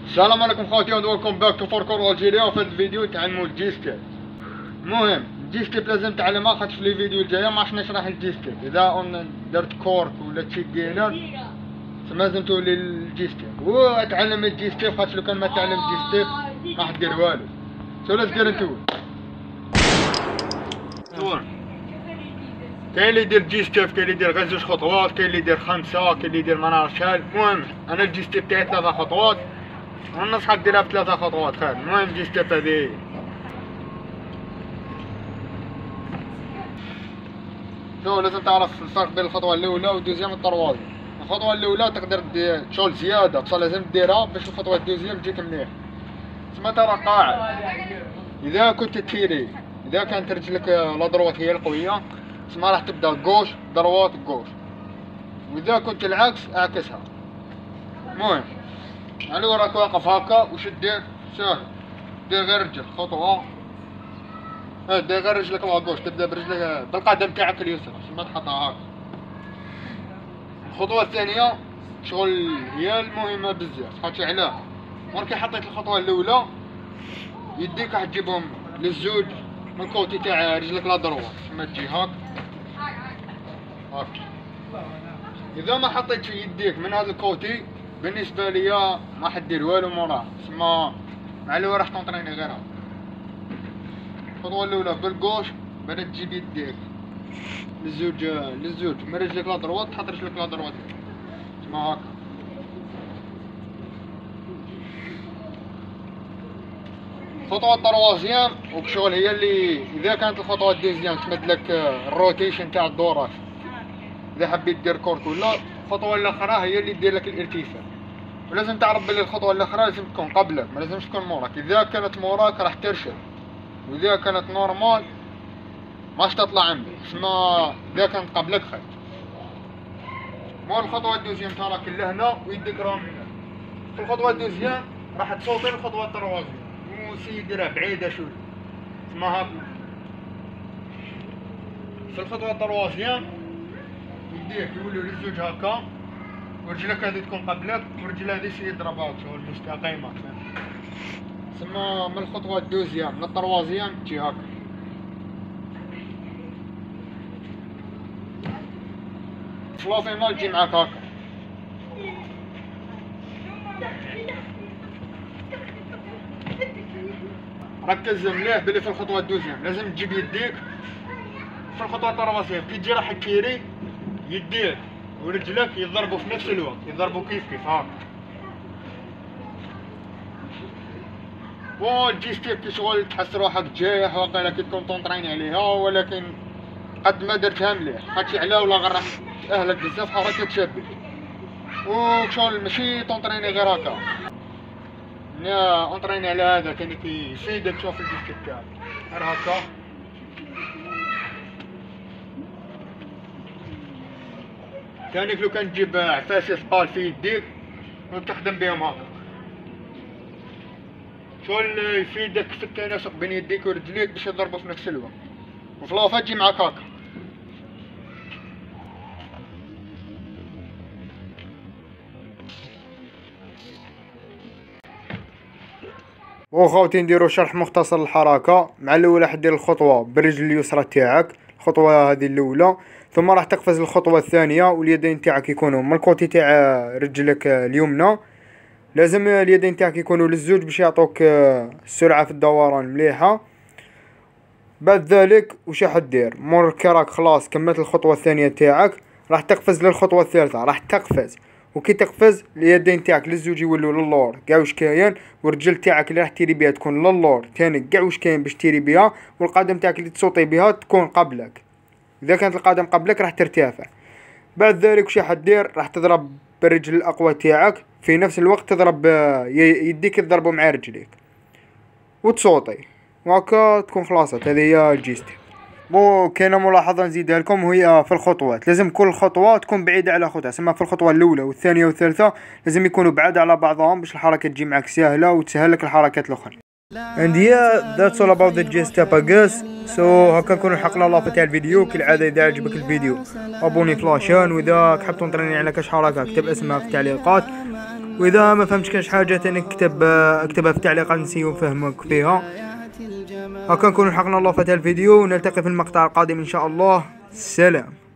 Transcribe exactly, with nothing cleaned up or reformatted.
السلام عليكم خواتي and welcome back to Parkour Algeria. في هذا الفيديو تعلموا الجي ستيب. المهم الجي ستيب لازم تعلمها خاطر في الفيديو الجايه ما عرفتش نشرح الجي ستيب. اذا اون درت كورك ولا تشيك جينر لازم تولي الجي ستيب وتعلم الجي ستيب، خاطر لو كان ما تعلم الجي ستيب ما حدير والو. سو ليتس جيت انتو ات. كاين اللي يدير جي ستيب، كاين اللي يدير غير زوج خطوات، كاين اللي يدير خمسه، كاين اللي يدير ما نعرف شحال. المهم انا الجي ستيب تاعي ثلاثه خطوات وننصحك ديرها بثلاثه خطوات خير. المهم جي ستيب هذه شو لازم تعرف الفرق بين الخطوه الاولى والدوزيام والطروازيام. الخطوه الاولى تقدر دير شغل زياده بصح لازم ديرها باش الخطوه الدوزيام تجيك مليح. تسمى ترى قاعد اذا كنت تيري، اذا كانت رجلك لا دروات هي القويه تسمى راح تبدا غوش دروات غوش، واذا كنت العكس اعكسها. المهم على وراك واقف هكا وش دير؟ ساهل، دير غير رجل خطوه، اه دير غير رجلك لاغوش، تبدا برجلك بالقدم تاعك اليسرى ما تحطها هكا. الخطوه الثانيه شغل هي المهمه بزاف، خاطر علاه موركي حطيت الخطوه الاولى يديك راح تجيبهم للزوج من الكوتي تاع رجلك لا دروات، تسمى تجي هاك هاك. اذا ما حطيتش يديك من هذا الكوتي بالنسبه ليا ما حدير والو موراه، تسمى مع الو راح تنطريني غير هاك. الخطوه الاولى بالكوش، بعد تجيب يديك للزوج للزوج من رجلك لا دروات، تحط رجلك لا دروات تسمى هاكا. الخطوه الطروازيام وكشغل هي اللي اذا كانت الخطوه الدوزيام تمد لك الروتيشن تاع الدورات، اذا حبيت دير كورك ولا. الخطوه الاخرى هي اللي دير لك الارتفاع، ولازم تعرف بلي الخطوه الاخرى لازم تكون قبلك ما لازمش تكون موراك. اذا كانت موراك راح ترشد، واذا كانت نورمال ماش تطلع عندك، تسمى اذا كانت قبلك خير. مور الخطوه الدوزيام تراك لهنا ويديك راهم هنا. في الخطوه الدوزيام راح تصوتي الخطوه الطروازيام وسي ديرها بعيده شويه تسمى هاك. في الخطوه الطروازيام يديك يولوا للزوج هكا، ورجلك هذه تكون قبلك ورجل هذه شي يضربها شغل مستقيمه. تسمى من الخطوه الدوزيام من الطروازيام تجي هكا. فلافي مال تجي معاك هكا. ركز مليح بلي في الخطوه الدوزيام لازم تجيب يديك. في الخطوه الطروازيام كي تجي راح تيري يديك ورجلك يضربوا في نفس الوقت، يضربوا كيف كيف هاك. والجي ستيب كي شغل تحس روحك جايح واقيلا كي تكون تونطريني عليها، ولكن قد ما درتها مليح خاطر علاه ولا غير راح تأهلك بزاف حركات شابة. وشغل ماشي تونطريني غير هكا، لا اونطريني على هذا كان كي يفيدك تشوف الجي ستيب تاعك غير هكا. كانك لو كان تجيب عفاسي ثقال في يديك وتخدم بهم هكا، شغل يفيدك في التناسق بين يديك ورجليك باش يضربوا في نفس الوقت. وفي لافا تجي معاك هكا. بون خوتي نديرو شرح مختصر للحركه. مع الاولى راح دير الخطوه بالرجل اليسرى تاعك، الخطوه هذه الاولى، ثم راح تقفز الخطوه الثانيه واليدين تاعك يكونوا من الكوتي تاع رجلك اليمنى. لازم اليدين تاعك يكونوا للزوج باش يعطوك السرعه في الدوران مليحه. بعد ذلك وش راح دير؟ مور كراك خلاص كملت الخطوه الثانيه تاعك راح تقفز للخطوه الثالثه. راح تقفز وكي تقفز اليدين تاعك للزوج يولوا للور كاع واش كاين، والرجل تاعك اللي راح تيري بها تكون للور ثاني كاع واش كاين باش تيري بها، والقدم تاعك اللي تصوتي بها تكون قبلك. اذا كانت القدم قبلك راح ترتفع. بعد ذلك وش راح دير؟ راح تضرب بالرجل الاقوى تاعك في نفس الوقت تضرب يديك تضربوا مع رجليك وتصوتي وهكا تكون خلاصت. هذه هي الجي ستيب. بو كاينه ملاحظه نزيدها لكم وهي في الخطوات، لازم كل خطوه تكون بعيده على خطوه. سما في الخطوه الاولى والثانيه والثالثه لازم يكونوا بعاد على بعضهم باش الحركه تجي معك سهله وتسهل لك الحركات الاخرى. And yeah, that's all about the G step I guess. So هكا نكونوا لحقنا لافا تاع الفيديو. كالعاده اذا عجبك الفيديو ابوني في لاشين، واذا حاب تنطريني على كاش حركه اكتب اسمها في التعليقات. واذا ما فهمتش كاش حاجه تاني اكتب اكتبها في التعليقات نسيو نفهمك فيها. هكا نكون حقنا الله فتح الفيديو، ونلتقي في المقطع القادم ان شاء الله. سلام.